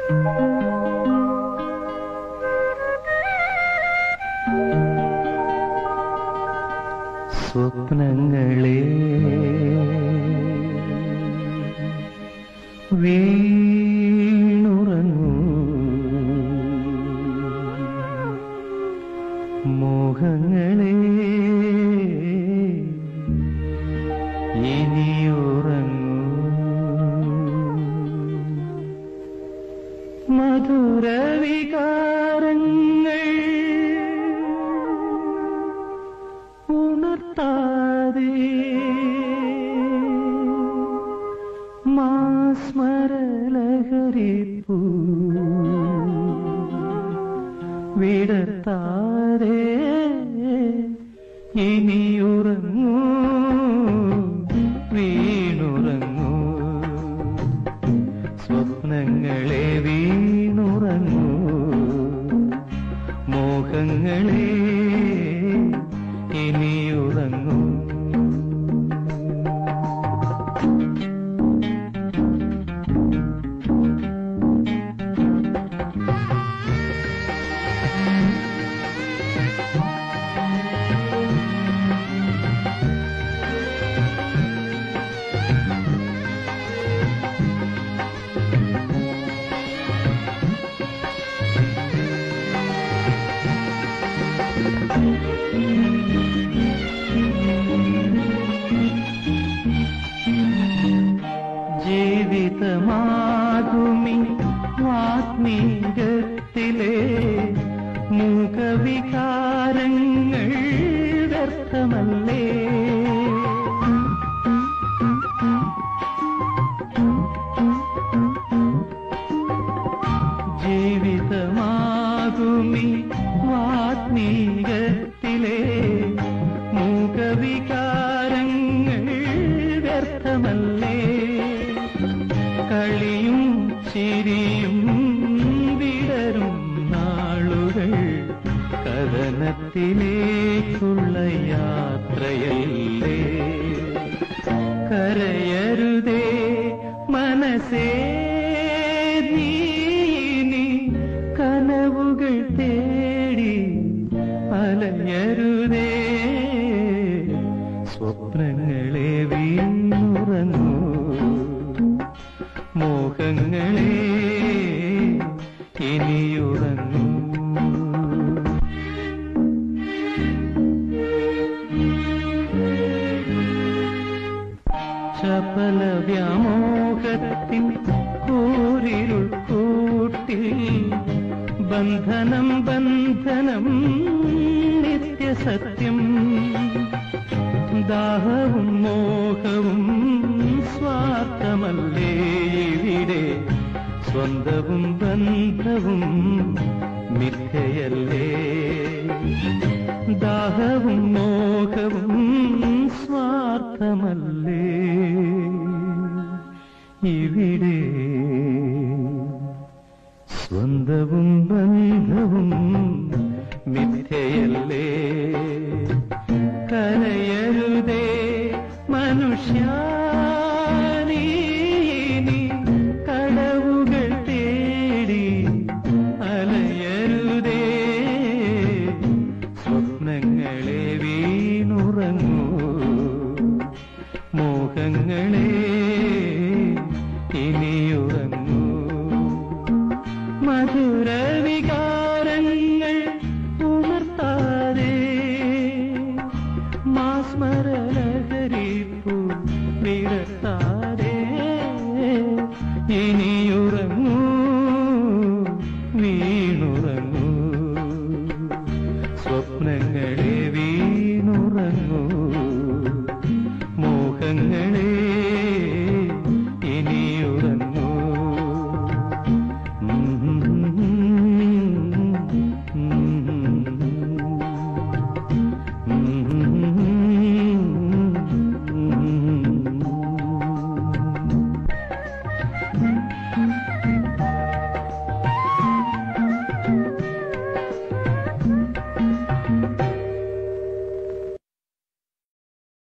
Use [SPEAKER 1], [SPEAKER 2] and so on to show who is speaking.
[SPEAKER 1] സ്വപ്നങ്ങളെ വീണുറങ്ങൂ, മോഹങ്ങളെ ഇനിയുറങ്ങൂ, മധുരവികാരങ്ങൾ ഉണർത്താതെ മാസ്മരലഹരിപ്പൂ വിടർത്താതെ ഇനിയുറങ്ങൂ, വീണുറങ്ങൂ, സ്വപ്നങ്ങളെ വീണുറങ്ങൂ, മോഹങ്ങളെ ഇനിയുറങ്ങൂ. ജീവിതമാകുമി ആത്മീയത്തിലെ മുഖവികാരങ്ങൾ വ്യർത്ഥമല്ലേ, ജീവിതമാകുമി ആത്മീയത്തിലെ മുഖവികാരങ്ങൾ വ്യർത്ഥമല്ലേ, കളിയും ചിരിയും വിടരും നാളുകൾ കഥനത്തിലേക്കുള്ള യാത്രയല്ലേ, കരയരുതേ മനസ്സേ നീ കനവുകൾ തേടി അലയരുതേ, സ്വപ്നങ്ങളെ വീണുറങ്ങൂ, മോഹങ്ങളെ ഇനിയുറങ്ങൂ. ചപല വ്യാമോഹത്തിൻ കൂരിരുൾ കൂട്ടിൽ ബന്ധനം ബന്ധനം നിത്യസത്യം, ദാഹവും മോഹവും സ്വാർത്ഥമല്ലേ ഇവിടെ, സ്വന്തവും ബന്ധവും മിഥ്യയല്ലേ, ദാഹവും മോഹവും സ്വാർത്ഥമല്ലേ ഇവിടെ, സ്വന്തവും ബന്ധവും മിഥ്യയല്ലേ, കരയരുതേ മനുഷ്യാ നീ കടവുകൾ തേടി അലയരുതേ, സ്വപ്നങ്ങളെ വീണുറങ്ങൂ, മോഹങ്ങളെ ഇനിയുറങ്ങൂ.